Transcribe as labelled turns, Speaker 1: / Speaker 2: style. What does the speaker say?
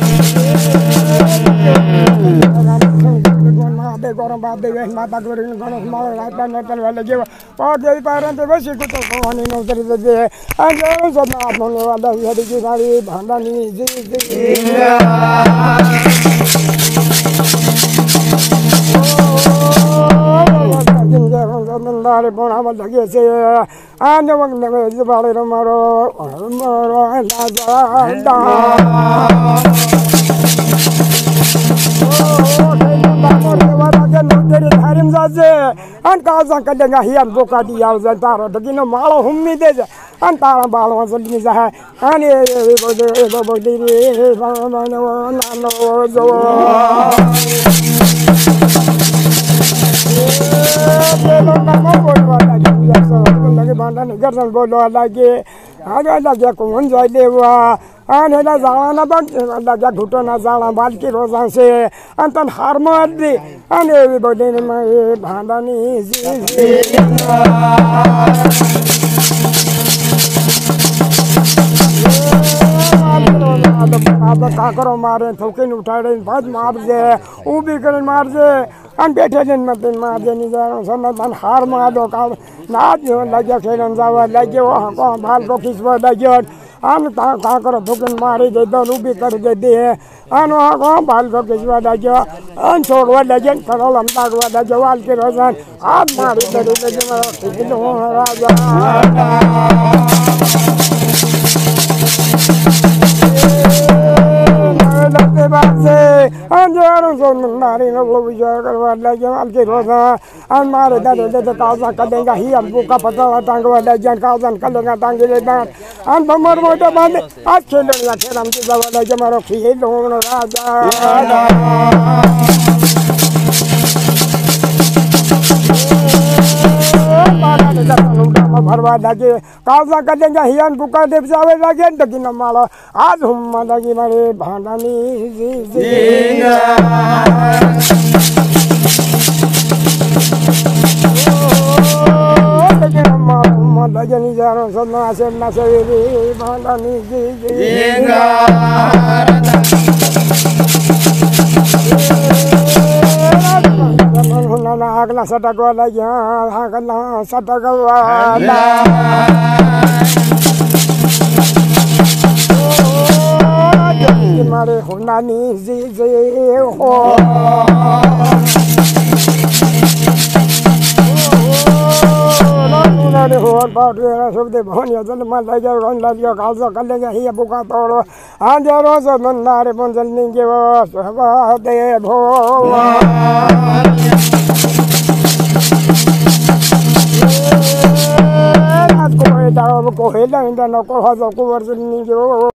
Speaker 1: गरम बात दे माता गरी गणेश माला रात नतल वाले जे और देवी पारन ते बसी को तो भवानी नौतरी दे अंजन सब आत्मने वाला हरि की सारी भांडानी जी नंदारे बोना लगे से आने वक्त में जुबाले मारो मारो लाजा an kaza kadanga hian boka di yaw za taro dagino malo hummi de za an tara balo za ni za ani bo de ba na no zo lagi bandan garsan bolo lagi ada lagi ko unjai dewa an hela zalana ban lagi ghutona zala balki rozan se antan harmad di an e bodin mai bhandani ji अब का करो मारे थोके उठाड़े बाज मार दे ऊ भी करे मार दे अन बैठे दिन मत मार दे नहीं जा समझ हार मार दो का नाच जो लगे खेलन जावा लगे वो को भाल को किसवा लगे अन का करो थोके मारे दे दो ऊ भी कर दे अन वो को भाल को किसवा लगे अन छोड़वा लगे करो लंबा को लगे वाल के रोजन आप मारे दे मारो राजा बासे अंजारों से नारी लोग विचार करवा लगे अलके रोज़ा अन मारे दादे दादे काज़ा करेंगा ही हम बुका पता टांग वाला जन काज़ा करेंगा टांगे ले बात अन बमर मोटा बांधे आज खेलने या खेलम की दवा लगे मारो खेल लोग राजा भरवा लगे काज़ा करेंगे ही हम बुका देव जावे लगे तकी न माला आज हम लगी मारे भांडानी जी लगे जा रहा सब नाचे नाचे भांडानी जी अगला सटक वाला यहाँ अगला सटक वाला मारे होनानी जी हो हो बात सब दे भनिया जन मन लगे रन लगे काजा कर लेगा ही बुका तोड़ो आज रोज नंदारे पंजल निगे वो दे भो कोई दाव को हेला इंदा न को हजो को वर्जन निगे